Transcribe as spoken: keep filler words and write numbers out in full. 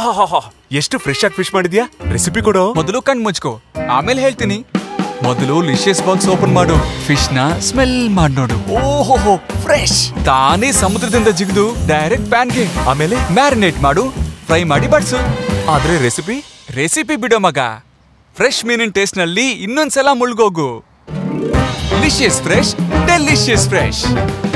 ಎಷ್ಟು ಫ್ರೆಶ್ ಆಗಿ ಫಿಶ್ ಮಾಡಿದ್ಯಾ? ರೆಸಿಪಿ ಕೊಡು. ಮೊದಲು ಕಣ್ ಮುಚ್ಕೋ, ಆಮೇಲೆ ಹೇಳ್ತೀನಿ. ಮೊದಲು ಲಿಶಿಯಸ್ ಬಾಕ್ಸ್ ಓಪನ್ ಮಾಡು. ಫಿಶ್ ನ ಸ್ಮೆಲ್ ಮಾಡಿ ನೋಡು. ಓಹೋ, ಫ್ರೆಶ್. ತಾನೇ ಸಮುದ್ರದಿಂದ ಜಿಗಿದು ಡೈರೆಕ್ಟ್ ಪ್ಯಾನ್ಗೆ. ಆಮೇಲೆ ಮ್ಯಾರಿನೇಟ್ ಮಾಡು, ಫ್ರೈ ಮಾಡಿ ಬಡ್ಸು. ಆದ್ರೆ ರೆಸಿಪಿ ರೆಸಿಪಿ ಬಿಡೋ ಮಗ. ಫ್ರೆಶ್ ಮೀನಿನ ಟೇಸ್ಟ್ ನಲ್ಲಿ ಇನ್ನೊಂದ್ಸಲ ಮುಳ್ಗೋಗು. Licious fresh, delicious fresh.